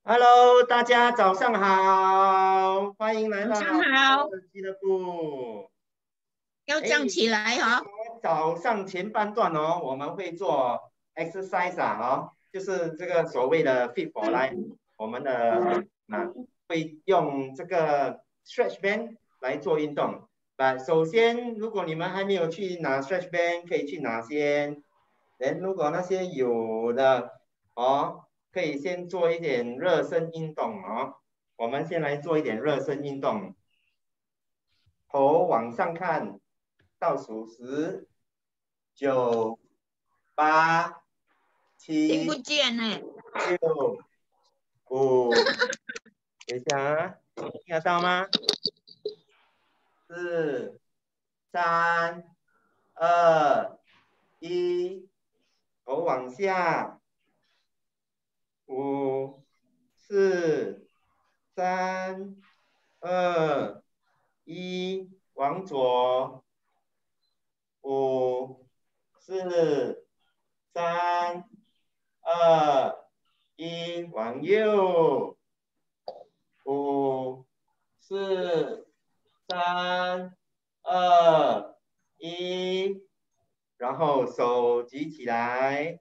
Hello，大家早上好，欢迎来到早上好， 俱乐部。 要站起来哈、哦。 早上前半段哦，我们会做 exercise 就是这个所谓的 fit for life，我们的会用这个 stretch band 来做运动。首先，如果你们还没有去拿 stretch band，可以去拿先。如果那些有的可以先做一点热身运动哦。我们先来做一点热身运动，头往上看，倒数10、9、8、 听不 7、 见呢。 6、5，等一下啊，听得到吗？4、3、2、1，头往下。5、4、3、2、1，往左。5、4、3、2、1，往右。5、4、3、2、1，然后手举起来，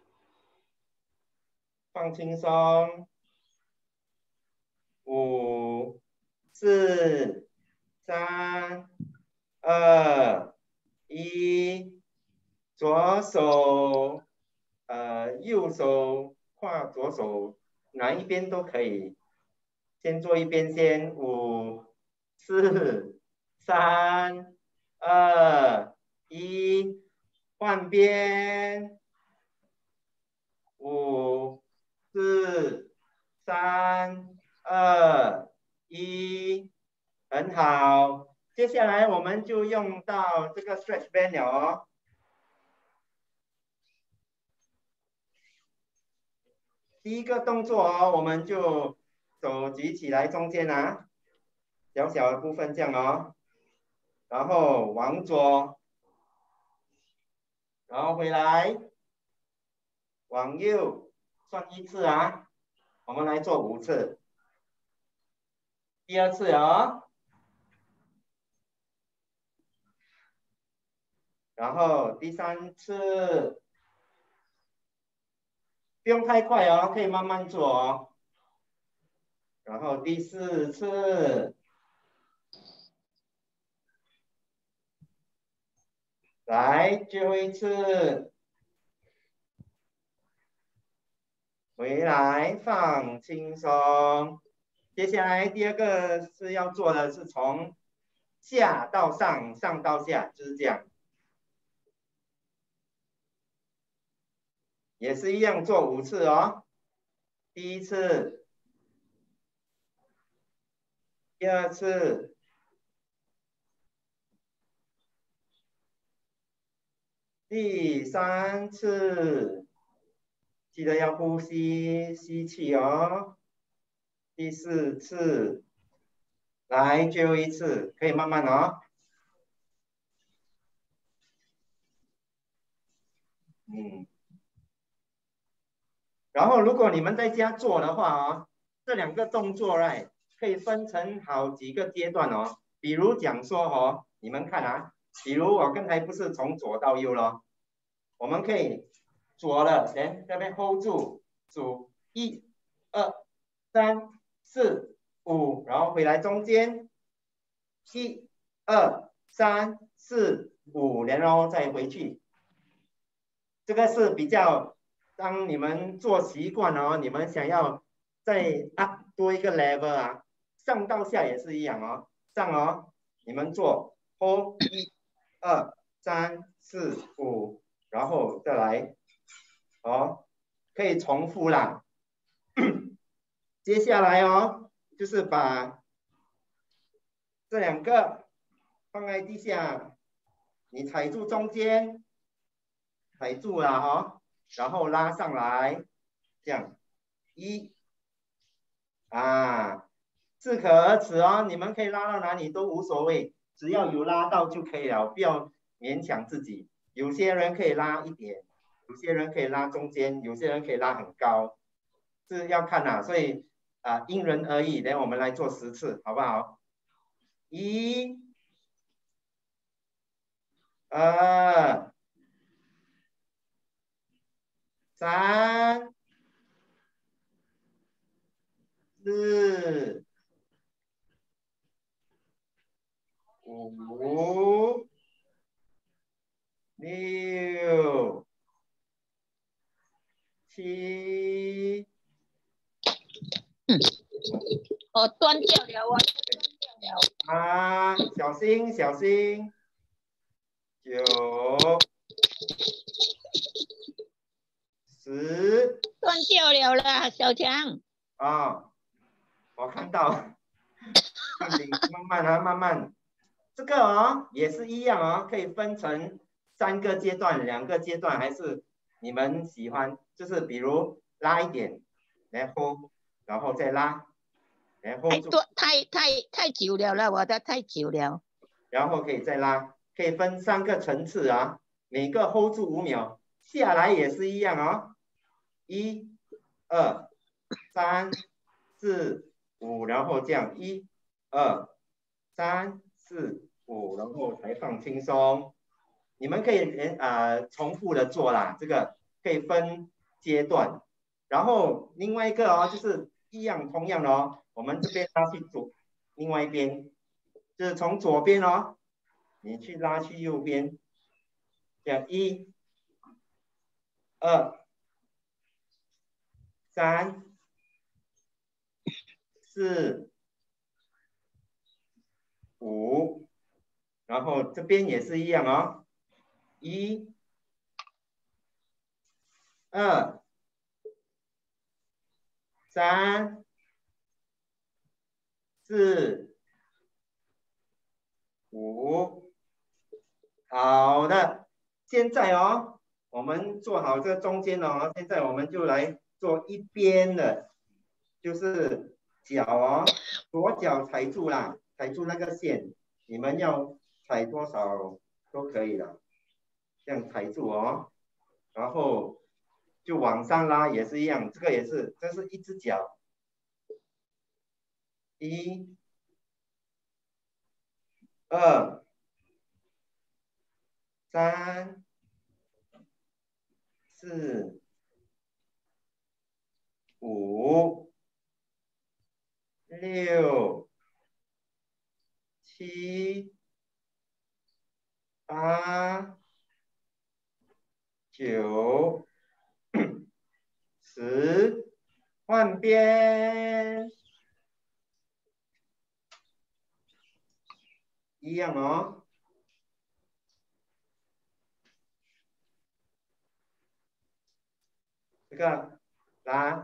放轻松。5、4、3、2、1，左手右手跨左手，哪一边都可以，先做一边先。5、4、3、2、1，换边。5、4、3、2、1，很好。接下来我们就用到这个 stretch band 了哦。第一个动作哦，我们就手举起来中间小小的部分这样哦，然后往左，然后回来，往右，算1次我们来做5次。第2次哦，然后第3次，不用太快哦，可以慢慢做哦。然后第4次，来最后1次，回来放轻松。接下来第2个是要做的是从下到上，上到下，就是这样，也是一样做5次哦。第1次，第2次，第3次，记得要呼吸，吸气哦。第4次，来最后1次，可以慢慢哦。然后如果你们在家做的话这2个动作可以分成好几个阶段哦。比如讲说你们看比如我刚才不是从左到右咯，我们可以左的这边 hold 住，数1、2、3、4、5，然后回来中间1、2、3、4、5，然后再回去。这个是比较，当你们做习惯哦，你们想要再 up 多一个 level上到下也是一样哦。上你们做 hold 1、2、3、4、5，然后再来可以重复啦。接下来就是把这2个放在地下，你踩住中间，踩住了然后拉上来，这样适可而止哦。你们可以拉到哪里都无所谓，只要有拉到就可以了，不要勉强自己。有些人可以拉一点，有些人可以拉中间，有些人可以拉很高，是要看所以因人而异，等我们来做10次，好不好？1、2、3、4、5、6、7。 哦，断掉了，我断掉了。 小心小心。9、10。 断掉了啦，小强。 我看到，慢慢慢慢。这个也是一样可以分成3个阶段、2个阶段，还是你们喜欢？就是比如拉一点，然后再拉，然后太久了啦，我的太久了。 然后可以再拉，可以分3个层次每个 hold 住5秒，下来也是一样1、2、3、4、5，然后这样1、2、3、4、5，然后才放轻松。你们可以重复的做啦，这个可以分阶段。然后另外一个就是同样的我们这边拉去另外一边，就是从左边你去拉去右边，这样1、2、3、4、5，然后这边也是一样1、2、3、4、5。好的，现在我们做好这中间现在我们就来做一边的，就是脚左脚踩住啦，踩住那个线，你们要踩多少都可以了，这样踩住然后就往上拉也是一样，这个也是，这是一只脚，1、2、3、4、5、6、7、8、9、10，换边，一样这个来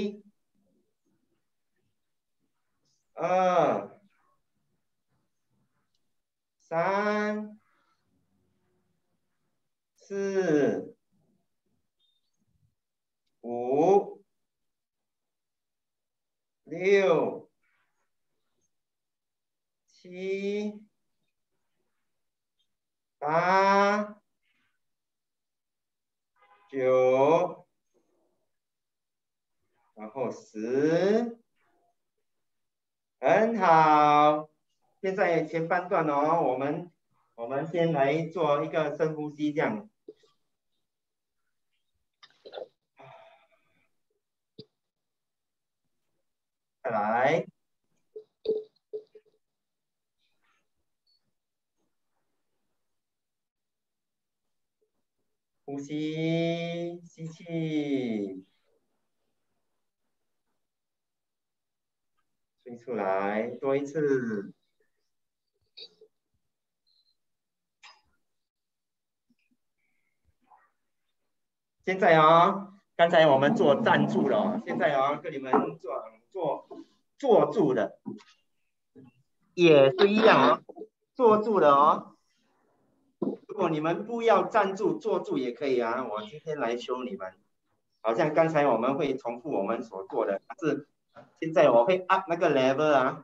1、2、3、4、5、6、7、8、9，然后10，很好。现在前半段我们先来做一个深呼吸，这样。再来，呼吸，吸气，吹出来，多一次。现在刚才我们做站住了现在跟你们坐住的，也是一样坐住的如果你们不要站住，坐住也可以我今天来修你们。好像刚才我们会重复我们所做的，但是现在我会 up 那个 level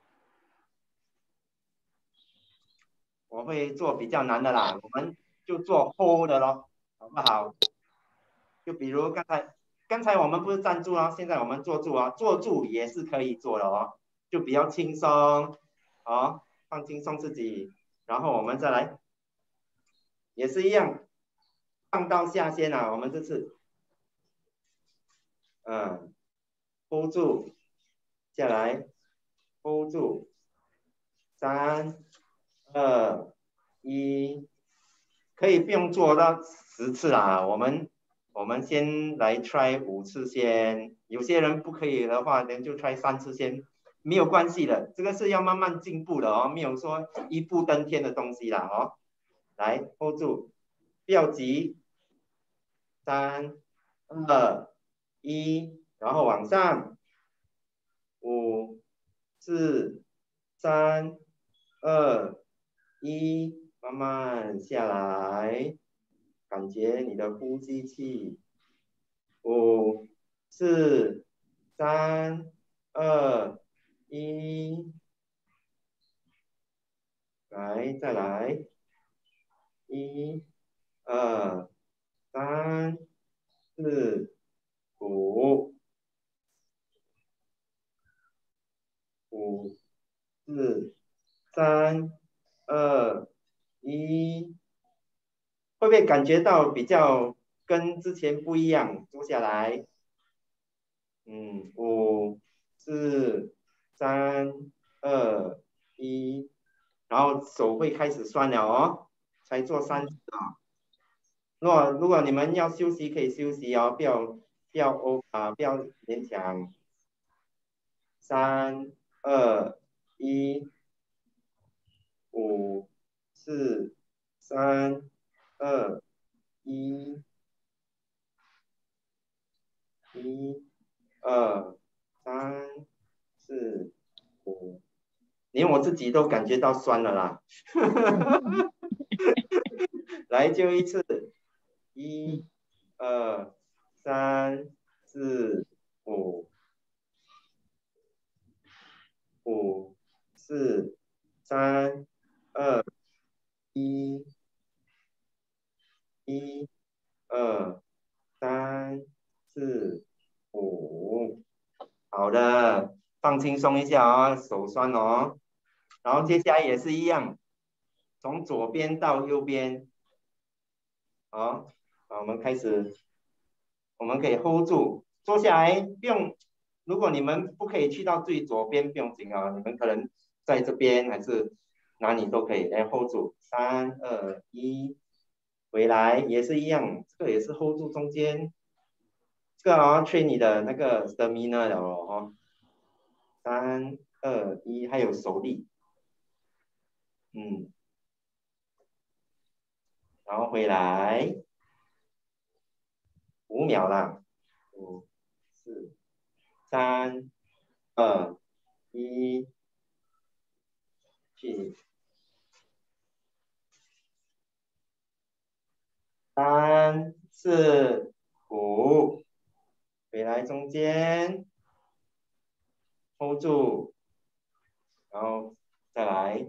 我会做比较难的啦，我们就做 hold 的咯，好不好？就比如刚刚才我们不是站住哦，现在我们坐住哦，坐住也是可以做的哦，就比较轻松，哦，放轻松自己，然后我们再来，也是一样，上到下先啊，我们这次，hold 住，下来 hold 住，3、2、1，可以不用做到10次啦，我们先来 try 5次先，有些人不可以的话，那就 try 3次先，没有关系的，这个是要慢慢进步的哦，没有说一步登天的东西啦哦。来 hold 住，不要急，3、2、1，然后往上，5、4、3、2、1，慢慢下来。感觉你的呼吸气，5、4、3、2、1，来，再来，1、2、3、4、5、4、3、2、1，会不会感觉到比较跟之前不一样？坐下来。5、4、3、2、1，然后手会开始酸了哦，才做3次啊。如果你们要休息可以休息哦，不要勉强。3、2、1、5、4、3、2、1、1、2、3、4、5。连我自己都感觉到酸了啦。来，就一次，1、2、3、4、5、5、4、3、2、1、1、2、3、4、5。好的，放轻松一下哦，手酸哦。然后接下来也是一样，从左边到右边，好，我们开始，我们可以 hold 住，坐下来，不用，如果你们不可以去到最左边，不用紧啊，你们可能在这边还是哪里都可以，来 hold 住，3、2、1，回来也是一样，这个也是 hold 住中间，这个train 你的那个 stamina 了哦，3、2、1，还有手力，然后回来5秒啦，5、4、3、2、1，去3、4、5，回来中间 hold 住，然后再来。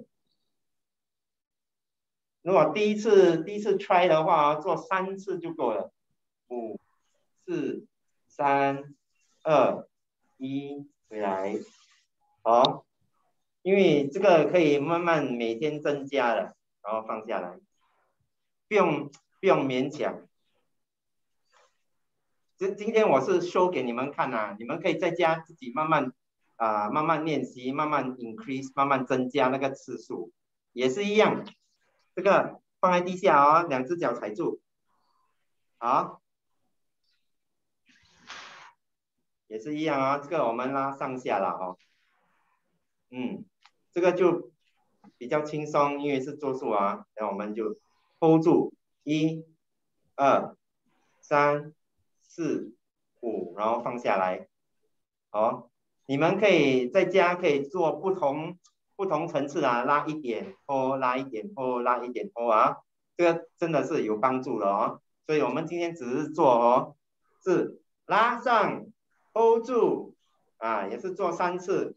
如果第一次 try 的话，做3次就够了。5、4、3、2、1，回来。好，因为这个可以慢慢每天增加的，然后放下来，不用勉强。今天我是 show 给你们看啊，你们可以在家自己慢慢练习，慢慢 increase， 慢慢增加那个次数，也是一样。这个放在地下哦，2只脚踩住，好，也是一样啊、哦。这个我们拉上下了哦，这个就比较轻松，因为是做数啊，然后我们就 hold 住，1、2、3、4、5，然后放下来。哦，你们可以在家可以做不同层次啊，拉一点拖，拉一点拖，拉一点拖啊，这个真的是有帮助的哦。所以我们今天只是做哦，是拉上 hold 住啊，也是做3次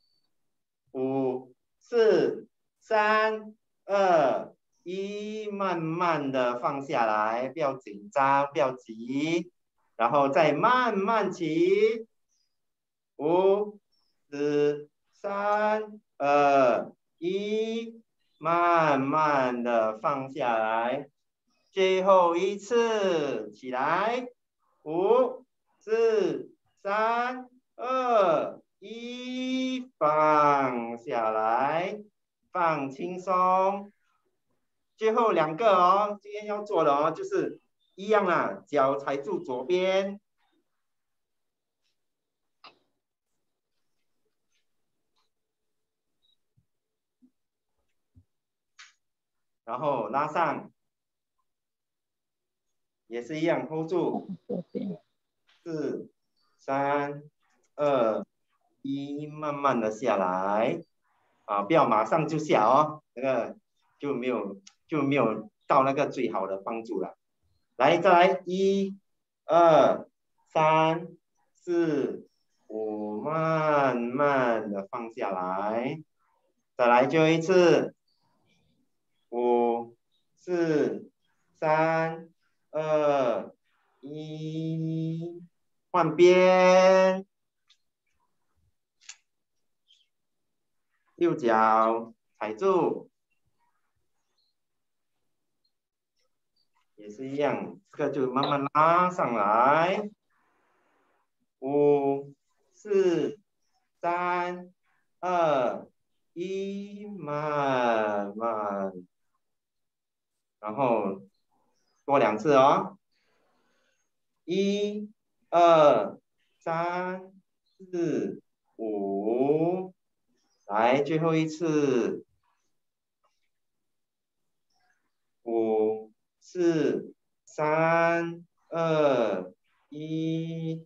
，5、4、3、2、1，慢慢的放下来，不要紧张，不要急。 然后再慢慢起，5、4、3、2、1，慢慢的放下来，最后一次起来，5、4、3、2、1，放下来，放轻松。最后2个哦，今天要做的哦，就是一样啦，脚踩住左边，然后拉上，也是一样 hold 住，4、3、2、1，慢慢的下来，啊，不要马上就下哦，那个就没有到那个最好的帮助了。来，再来1、2、3、4、5，慢慢的放下来，再来最后一次，5、4、3、2、1，换边，右脚踩住，也是一样，这个就慢慢拉上来，5、4、3、2、1，慢慢，然后多2次哦，1、2、3、4、5，来最后一次，5、4、3、2、1，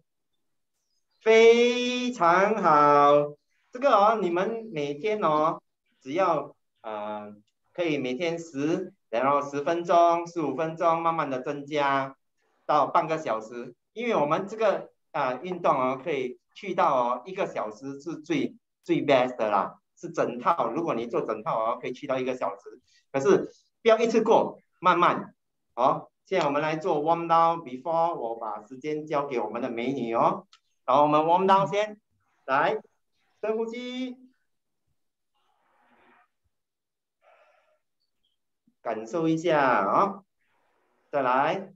非常好。这个哦，你们每天哦，只要可以每天然后10分钟、15分钟，慢慢的增加到半个小时。因为我们这个运动哦，可以去到1个小时是最 best 的啦，是整套。如果你做整套哦，可以去到1个小时。可是不要一次过，慢慢。好，现在我们来做 warm down before， 我把时间交给我们的美女哦。然后我们 warm down 先，来深呼吸，感受一下啊、哦，再来，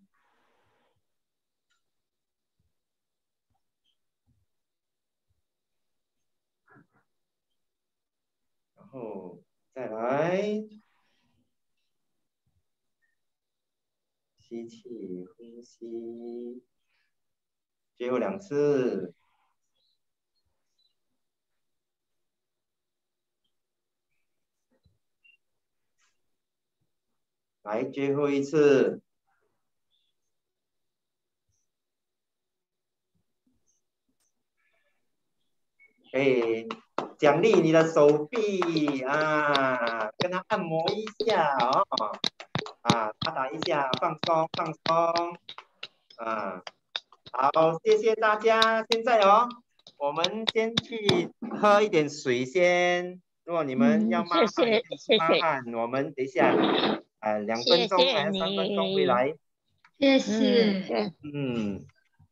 然后再来，吸气，呼吸，最后2次，来最后一次，可以奖励你的手臂啊，跟他按摩一下哦，打一下，放松放松啊。好，谢谢大家。现在哦，我们先去喝一点水先。如果你们要谢谢谢谢抹汗，我们等一下2分谢谢钟还是3分钟回你， 来。 谢谢。 对， 嗯。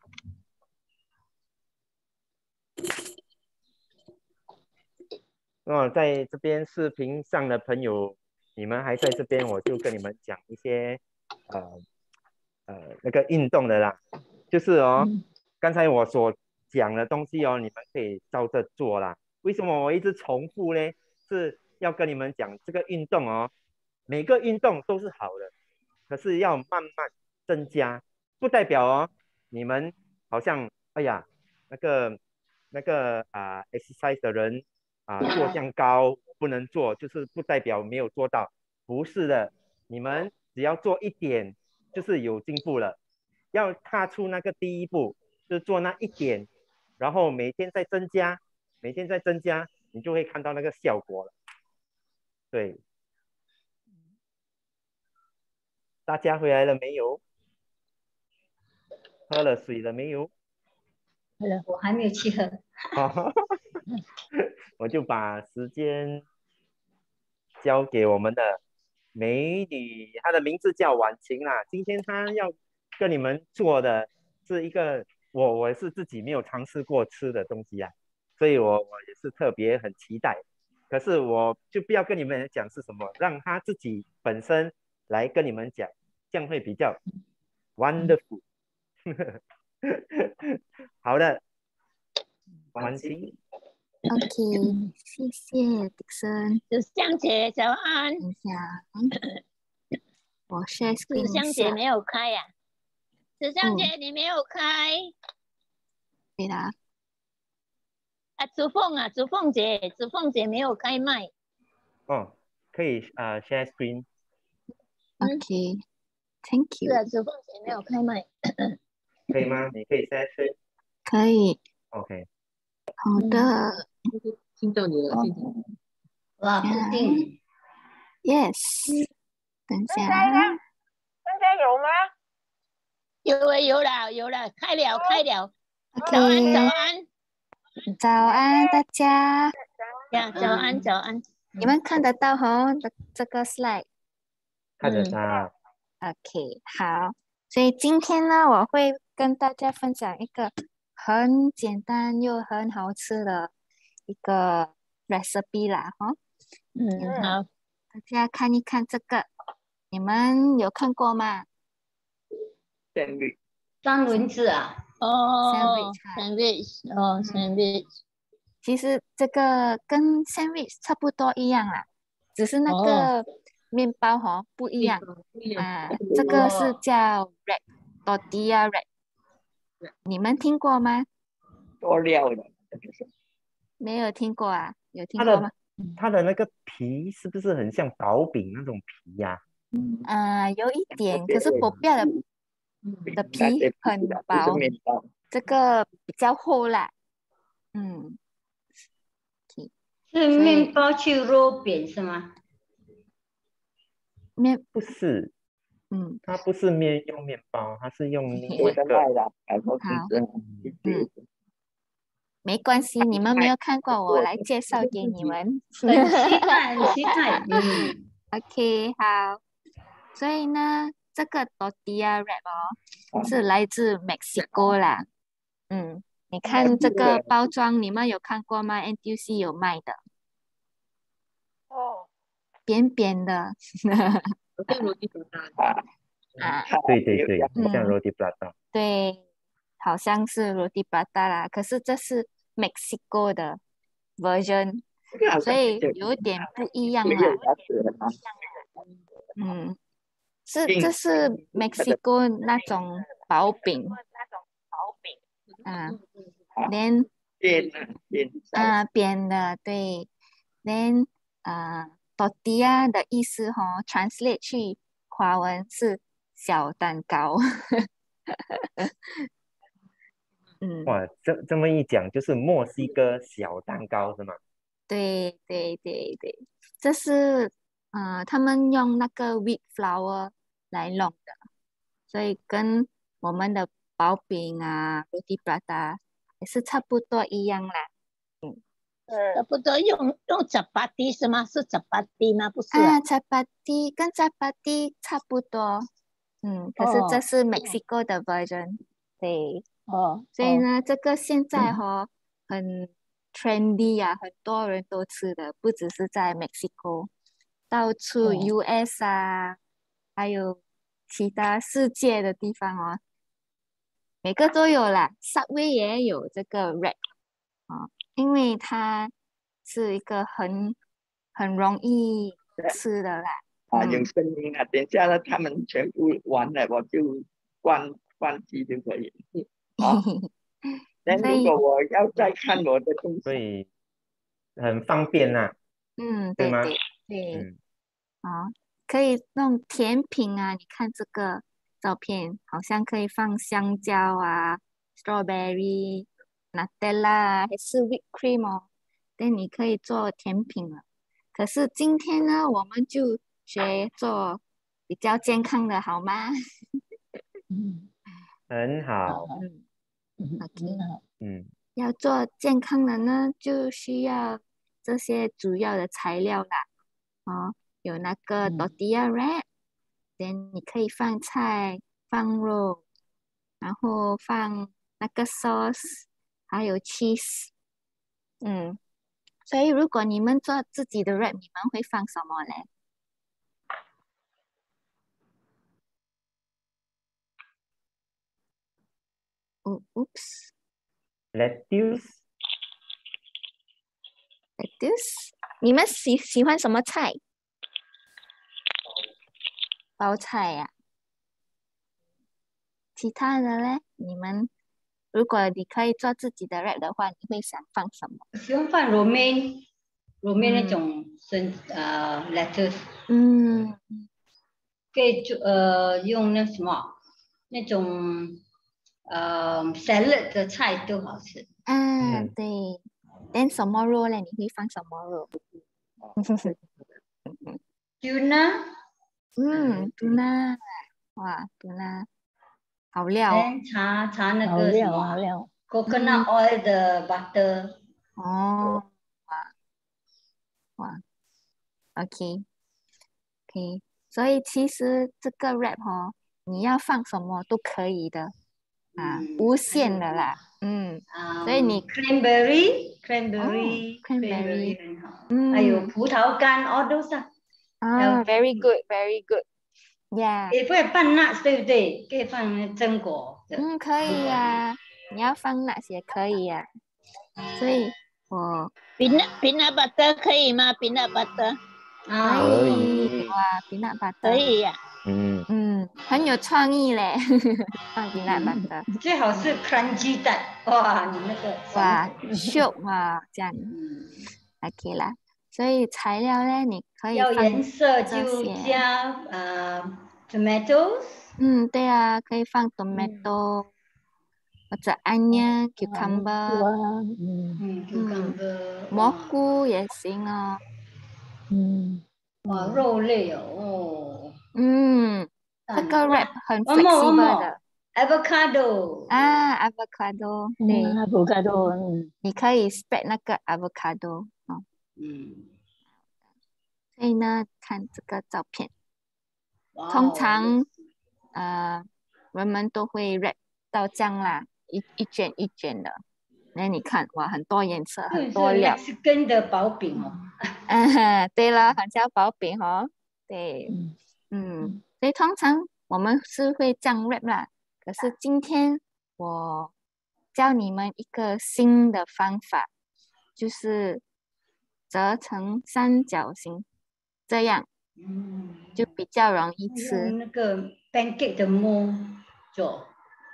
在这边视频上的朋友，你们还在这边，我就跟你们讲一些那个运动的啦，就是哦，刚才我所讲的东西哦，你们可以照着做啦。为什么我一直重复呢？是要跟你们讲这个运动哦，每个运动都是好的，可是要慢慢增加，不代表哦，你们好像哎呀那个exercise 的人做这样高，我不能做，就是不代表没有做到，不是的，你们只要做一点，就是有进步了。要踏出那个第一步，就是做那一点，然后每天在增加，每天在增加，你就会看到那个效果了。对，大家回来了没有？喝了水了没有？ 我还没有去喝。 我就把时间交给我们的美女，她的名字叫婉晴啦。今天她要跟你们做的是一个我是自己没有尝试过吃的东西啊，所以我也是特别很期待。可是我就不要跟你们讲是什么，让他自己本身来跟你们讲，这样会比较 wonderful。好的，完成。 OK，谢谢迪森。 子香姐早安。 等一下，我 share 子 screen 一下。 香姐没有开呀、子香姐你没有开。 对啦。 子凤姐没有开麦。 哦，可以share screen。 OK，Thank you。 是啊，子凤姐没有开麦。 可以吗？你可以 share screen。 可以。 OK。 好的。 听到你了，谢谢。 哇，不定。Yes。等一下。 现在有吗？有了，开了。 OK。 早安。 早安，大家。 呀，早安。 你们看得到这个 slide？ 看得到。 OK， 好。所以今天呢，我会跟大家分享一个很简单又很好吃的一个 recipe 啦，哈。 好。 大家看一看这个，你们有看过吗？ 三文治啊。 sandwich。 其实这个跟 sandwich 差不多一样啦，只是那个面包不一样啊。这个是叫 tortilla wrap， 你们听过吗？ 多料的。 没有听过啊？有听过吗？ 它的那个皮是不是很像薄饼那种皮呀？ 有一点，可是薄表的皮很薄，这个比较厚啦。 是面包去揉扁是吗？ 不是，它不是用面包，它是用另外一个。 好，没关系，你们没有看过，我来介绍给你们。 很期待。 OK， 好。所以呢，这个 tortilla wrap 是来自 Mexico 啦。你看这个包装，你们有看过吗？ NTUC 有卖的。扁扁的。 像罗蒂普达。 对，像 roti prata。 对，好像是 roti prata 啦，可是这是 Mexico 的 version， 所以有点不一样啦。这是 Mexico 那种薄饼。扁的，对。tortilla 的意思translate 去华文是小蛋糕。 哇，这么一讲，就是墨西哥小蛋糕是吗？ 对，这是他们用那个 wheat flour 来弄的，所以跟我们的薄饼啊 roti prata 也是差不多一样啦。 差不多用chapati是吗？是chapati吗？不是 chapati 跟 chapati 差不多。可是这是 Mexico 的 version。对。所以呢，这个现在很 trendy 啊，很多人都吃的，不只是在 Mexico， 到处 US 啊，还有其他世界的地方每个都有啦。Subway 也有这个 wrap 因为它是一个很容易吃的啦。 用声音啊，等下他们全部完了，我就关机就可以。那如果我要再看我的东西， 所以很方便呐。对吗？ 对。可以弄甜品啊，你看这个照片，好像可以放香蕉啊 ，strawberry、Nutella 还是 whipped cream 但你可以做甜品了。可是今天呢，我们就学做比较健康的，好吗？ 很好。 要做健康的呢，就需要这些主要的材料啦。有那个 tortilla wrap， 你可以放菜、放肉， 然后放那个 sauce， 还有 cheese。所以如果你们做自己的 wrap， 你们会放什么嘞？Oops， lettuce， 你们喜欢什么菜？包菜呀、其他的嘞，你们如果你可以做自己的 wrap 的话，你会想放什么？ 喜欢放romaine那种lettuce， 可以用那什么那种salad 的菜都好吃。 对。then 什么肉嘞？你会放什么肉 ？tuna， tuna， 哇，tuna 好料。 查那个什么coconut oil 的 butter。 哇 ，OK， 所以其实这个 wrap 你要放什么都可以的无限的啦。所以你 cranberry 很好，还有葡萄干 all those very good， yeah。 也会放 nuts 对不对？可以放榛果的。 可以呀，你要放那些可以呀。所以我 peanut butter 可以吗？peanut butter 可以哇，peanut butter 可以呀。 很有创意嘞，放 peanut butter。 最好是 crunchy 蛋，哇，你那个哇秀啊，这样，OK 啦。所以材料呢，你可以放要颜色就加tomatoes。 对啊，可以放 tomato 或者 onion、cucumber， 蘑菇也行哦。 哇，肉类哦。 这个 wrap 很 flexible 的。 avocado。 avocado， 对 avocado， 你可以 spread 那个 avocado。所以呢，看这个照片，通常人们都会 wrap 到这样啦，一卷一卷的。那你看，哇，很多颜色，很多料。 是跟的薄饼哦。 对了，很像薄饼哦。对，所以通常我们是会这样 wrap 啦。可是今天我教你们一个新的方法，就是折成三角形，这样就比较容易吃。 用那个 pancake 的模做。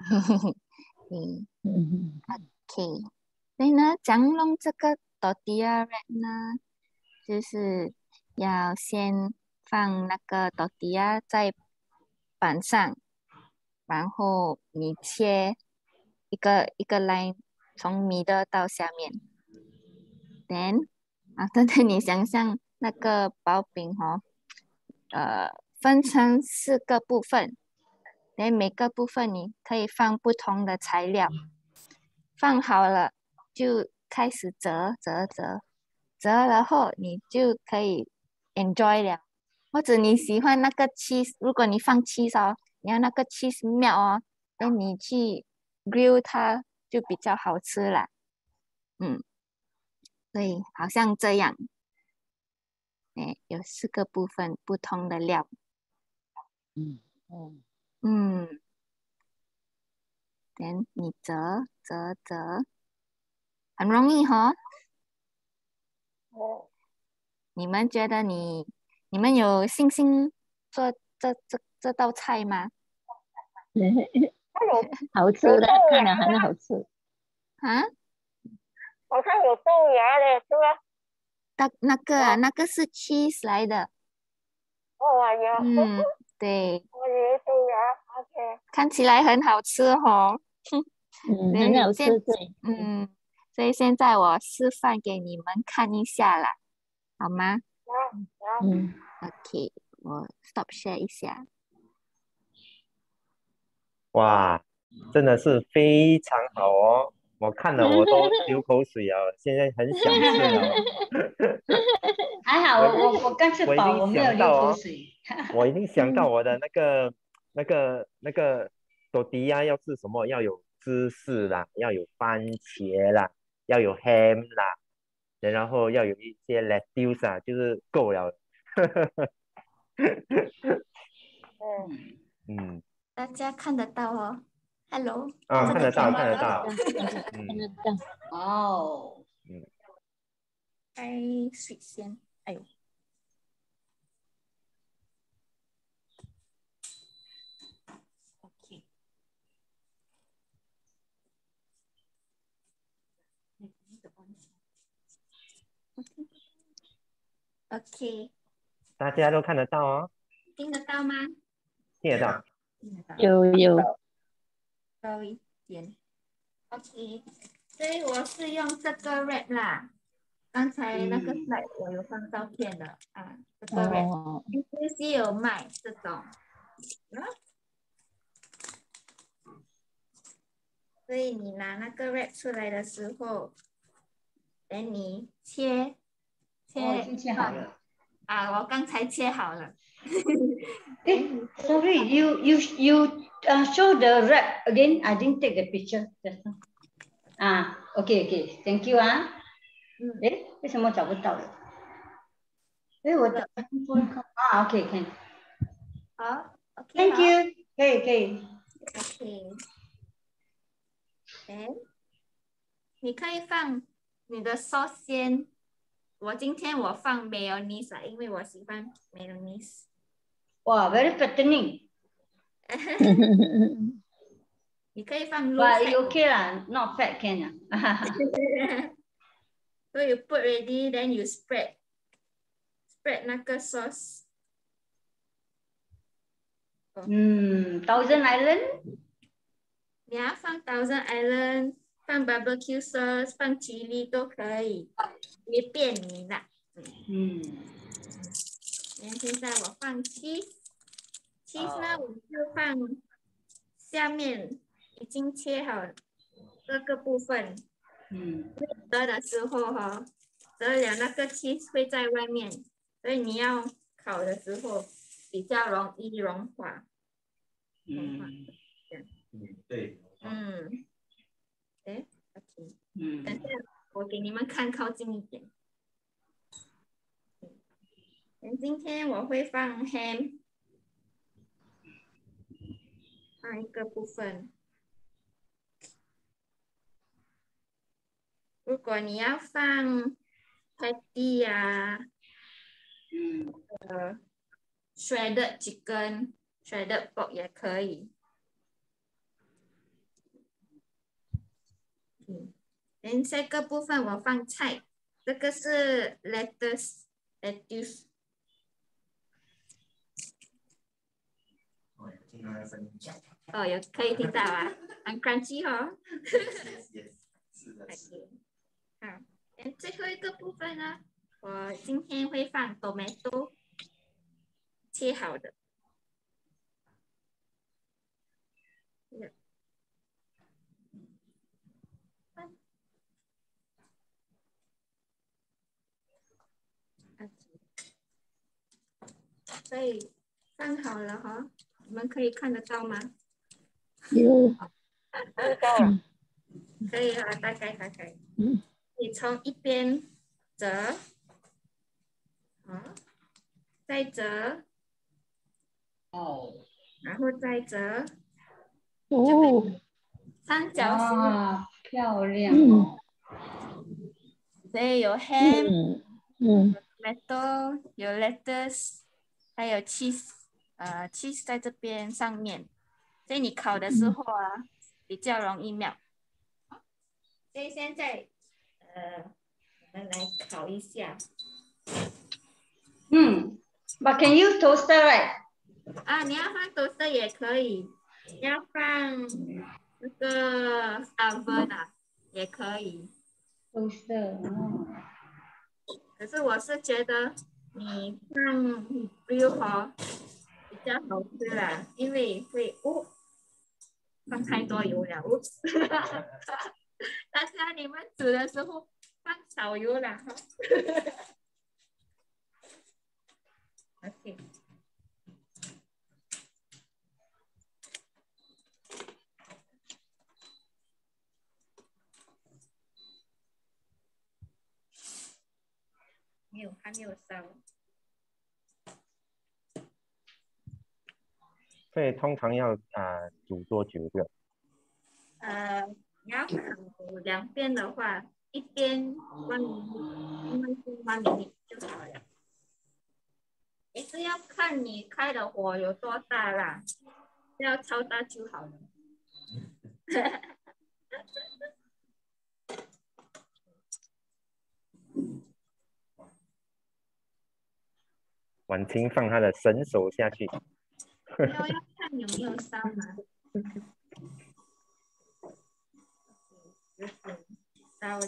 OK， 所以呢，怎样弄这个 tortilla wrap 呢？就是要先放那个 tortilla 在板上，然后你切一个 line， 从米的到下面。Then， 你想象那个薄饼分成4个部分，每个部分你可以放不同的材料。放好了就开始折，然后你就可以 enjoy 了。或者你喜欢那个 cheese， 如果你放 cheese 你要那个 cheese melt那你去 grill 它就比较好吃啦。所以好像这样，有4个部分不同的料。then 你折，很容易你们觉得你们有信心做这道菜吗？ 好吃的，看了很好吃。 好像有豆芽的，是吧？ 那个是 cheese 来的。 有。 对。 我以为豆芽 ，OK。 看起来很好吃很好吃，对。 所以现在我示范给你们看一下啦，好吗？OK， 我 stop share 一下。 哇，真的是非常好哦！我看了我都流口水了，现在很想吃了。 还好我刚吃饱，我没有流口水。 我已经想到我的那个多迪亚要吃什么？要有芝士啦，要有番茄啦，要有 ham 啦，然后要有一些 lettuce 啊，就是够了。嗯， 大家看得到哦。Hello， 看得到，看得到。 看得到。 哦。 开水先。哎呦。OK， 大家都看得到哦。 听得到吗？ 听得到。 有。 高一点。OK， 所以我是用这个 red 啦。刚才那个 slide 我有放照片的啊，这个 red，NTUC 有卖这种。所以你拿那个 red 出来的时候，等你切已经切好了。 啊，我刚才切好了。 Sorry, you show the wrap again. I didn't take the picture just now. Okay, thank you 啊。为什么找不到了？我的 OK， 可以。 好 ，OK， Thank you， 可以。 OK， 你可以放你的 sauce 先。今天我放 mayonnaise 啊，因为我喜欢 mayonnaise。 哇 ，very fattening。 你可以放 low fat。 fat。 OK 啦 ，not fat can 啊。 So you put ready, then you spread 那个 sauce。 Thousand Island。 你要放 Thousand Island， 放 barbecue sauce， 放 chili 都可以，随便你啦。现在我放 cheese 呢，我就放下面已经切好这个部分。折的时候折了那个 cheese 会在外面，所以你要烤的时候比较容易融化。 对。 OK， 等下我给你们看靠近一点。今天我会放 ham， 放一个部分。如果你要放 patty 啊，shredded chicken、shredded pork 也可以。下个部分我放菜，这个是 lettuce。有可以听到啊，很 crunchy 哦。是的。好，最后一个部分呢，我今天会放 tomato 切好的。所以放好了哈，你们可以看得到吗？ 有。 可以啊，大概。你从一边折，再折，然后再折，三角形。 漂亮。 所以有 ham， tomato， 有 lettuce， 还有 cheese，cheese 在这边上面，所以你烤的时候啊，比较容易melт。所以现在我们来烤一下。 But can you toaster right？ 你要放 toaster 也可以，要放那个 oven 啊，也可以。 toaster。 可是我是觉得你放 grill 比较好吃啦，因为会放太多油了。大家你们煮的时候放少油啦。OK。 没有，还没有烧。 所以通常要煮多久的？ 你要烤两边的话，一边1 minute 就好了。也是要看你开的火有多大啦，不要超大就好了。 婉清放他的神手下去。 要看有没有烧嘛。烧了。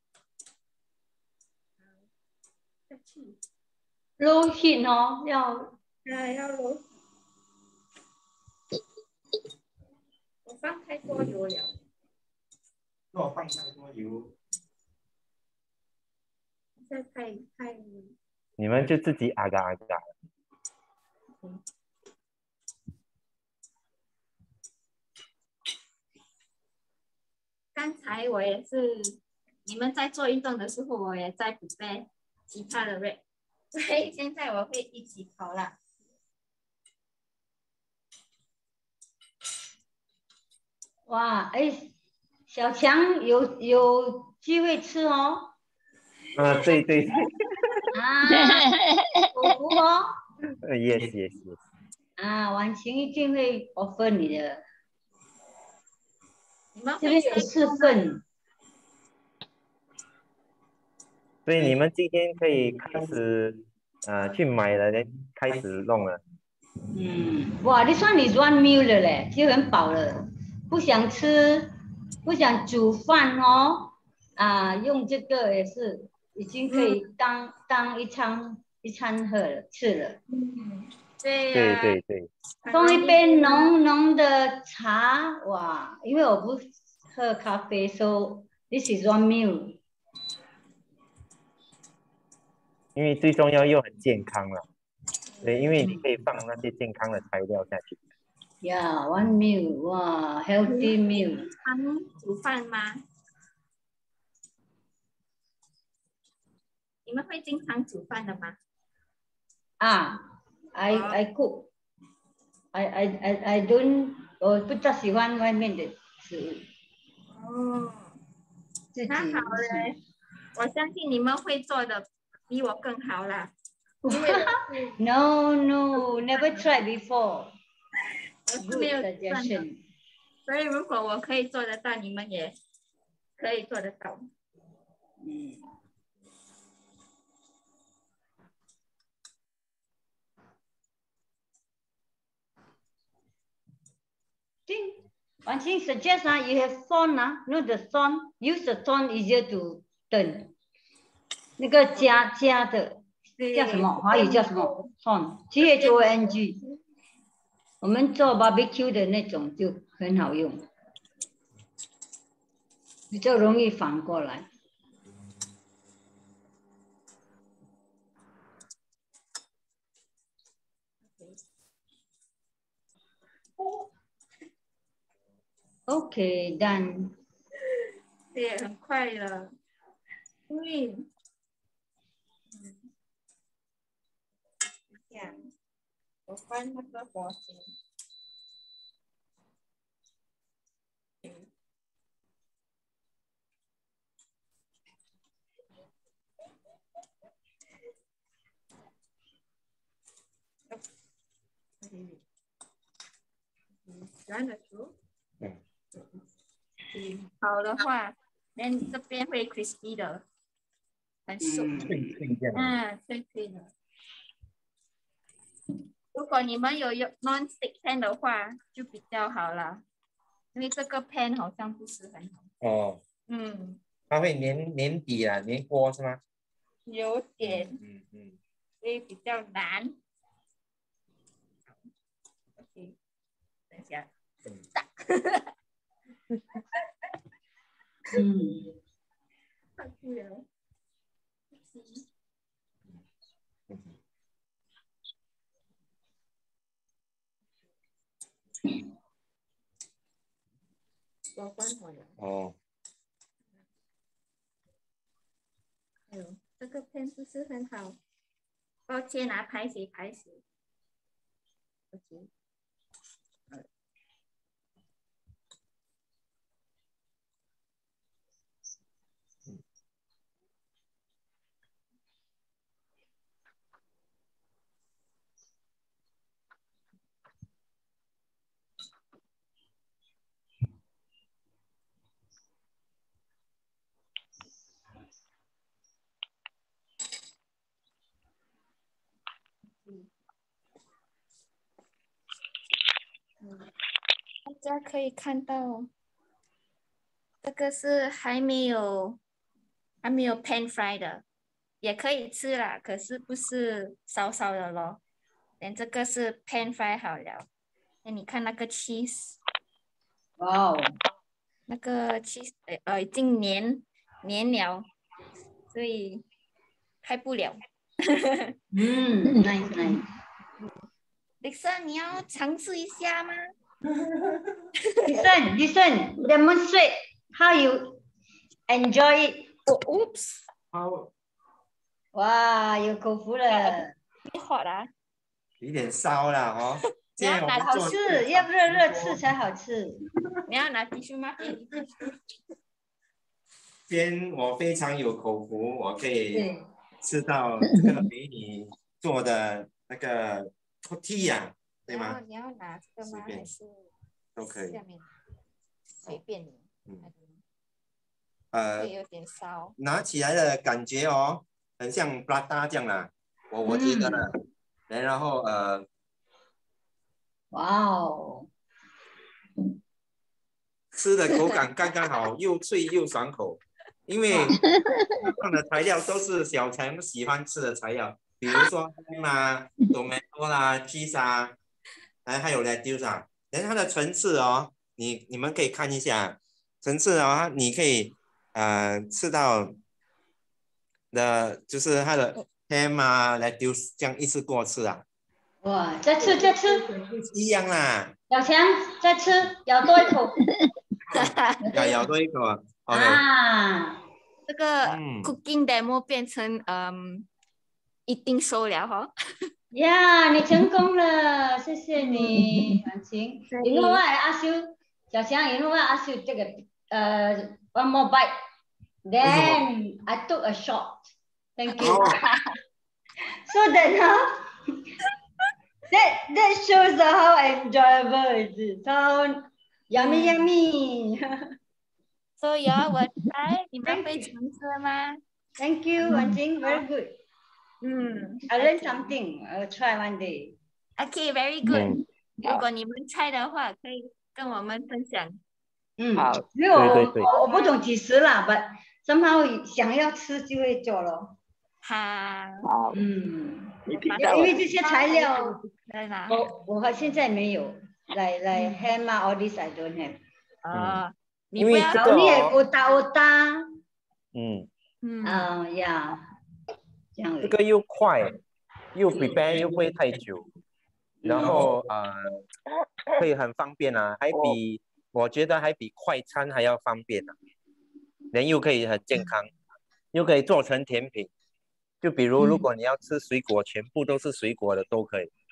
下去。 low heat 哦，要 low。我放太多油了。 我放太多油。 这太。 你们就自己啊嘎。 刚才我也是，你们在做运动的时候，我也在准备其他的 rep， 所以现在我会一起烤了。 哇，哎，小强有机会吃哦。 对。 口福哦。 yes。 婉晴一定会 offer 你的。 你们这边有4份。 所以你们今天可以开始去买了，开始弄了。 哇，这算你 one meal 了嘞，就很饱了。不想吃，不想煮饭哦，用这个也是已经可以当一餐吃了。 对呀。 对。 放一杯浓浓的茶，哇，因为我不喝咖啡 ，so this is one meal。 因为最重要又很健康了。对，因为你可以放那些健康的材料下去。 one meal， 哇 ，healthy meal。 煮饭吗？你们会经常煮饭的吗 ？I cook。I don't， 我不大喜欢外面的食物。 那好嘞，我相信你们会做的比我更好啦。 No, never tried before。 Good suggestion。所以如果我可以做得到，你们也可以做得到。 One thing suggest you have thorn not the thorn, use the thorn easier to turn。那个加的叫什么？华语叫什么 ？thorn，THONG。我们做 barbecue 的那种就很好用，比较容易反过来。OK, done。 对，很快了。对。这样，我关那个火先。转得出。好的话，那这边会 crispy 的，很熟。脆脆的。如果你们有用 non-stick pan 的话，就比较好了，因为这个 pan 好像不是很好。 它会粘底啊，粘锅是吗？ 有点。所以比较难。OK， 等一下。太酷了。我关火了。还有这个 pen 不是很好，抱歉啊，拍谁。OK。大家可以看到，这个是还没有 pan fry 的，也可以吃啦，可是不是烧的咯。这个是 pan fry 好了。那你看那个 cheese， 哇哦， 那个 cheese 已经黏了，所以开不了。 nice。 迪生，你要尝试一下吗？ Listen, demonstrate how you enjoy it. Oops. 好， 哇，有口福了， 你好啦， 有点烧了哦。 你要拿好吃，要热吃才好吃。 你要拿 tissue 吗？ 今天我非常有口福，我可以吃到这个美女做的那个 tortilla， 对吗？ 你要拿这个吗？还是都可以。 下面随便你。会有点烧。 拿起来的感觉哦，很像 prata 这样啦，我觉得啦。然后哇哦， 吃的口感刚刚好，又脆又爽口。因为放的材料都是小陈喜欢吃的材料，比如说tomato 啦、cheese 啊，还有 lettuce 啊。然后它的层次哦，你们可以看一下层次哦，你可以吃到的，就是它的 ham 啊、lettuce 这样一次过吃啊。 哇，再吃， 一样啦。 小强再吃，咬多一口。 咬多一口啊。OK。 这个 cooking demo 变成一定收了哈。 呀，你成功了，谢谢你，婉晴。You know what I ask you， 小强 ，You know what I ask you take one more bite. Then I took a shot. Thank you. So that shows how enjoyable it is. So yummy. So y'all will try， 你们会尝试吗 ？Thank you， 婉晴 ，very good。I learned something. I'll try one day. Okay, very good. 如果你们 try 的话，可以跟我们分享。 好， 因为我不懂几时啦，but somehow 想要吃就会做咯。 好， 因为这些材料，我现在没有，like ham 啊 ，all this I don't have。 你不要你也otak。 呀，这个又快，又 prepare 又不会太久，然后会很方便啊，我觉得还比快餐还要方便啊，人又可以很健康，又可以做成甜品，就比如如果你要吃水果，全部都是水果的都可以。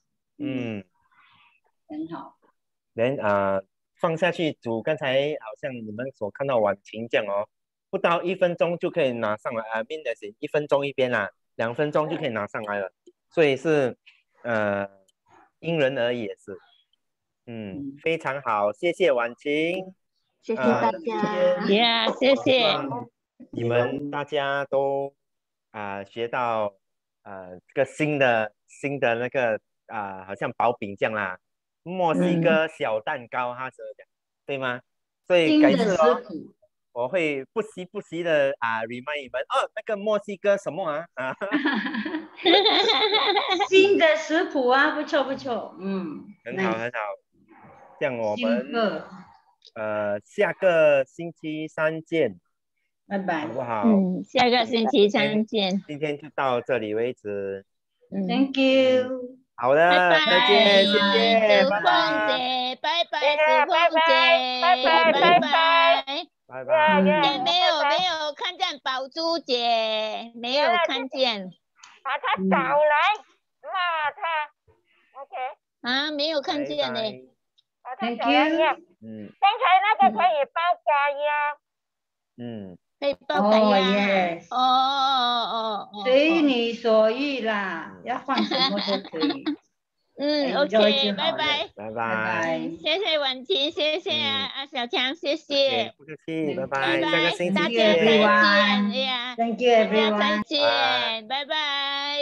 很好。 人放下去煮，刚才好像你们所看到婉晴这样哦，不到1分钟就可以拿上来啊，1分钟一边啦，2分钟就可以拿上来了，所以是因人而异也是。非常好，谢谢婉晴， 谢谢大家， 谢谢。 你们大家都学到这个新的那个好像薄饼这样啦，墨西哥小蛋糕哈，对吗？所以改次我会不时的remind 你们那个墨西哥什么新的食谱啊，不错， 很好，这样我们下个星期三见， 拜拜， 好不好？ 下个星期三见。 今天就到这里为止。 Thank you。 好的，再见，谢谢， 祝凤姐，拜拜，祝凤姐，拜拜。 拜拜。 没有看见宝珠姐，没有看见。 把他找来骂他 ，OK。 啊，没有看见呢。 把他找来呀。刚才那个可以包嘎呀。 可以包嘎呀。 随你所欲啦，要放什么都可以。 OK， 拜拜， 拜拜。 谢谢婉晴，谢谢啊小强，谢谢， 不客气，拜拜拜，下个星期大家见。 再见呀， Thank you 大家 everyone， 再见，拜拜。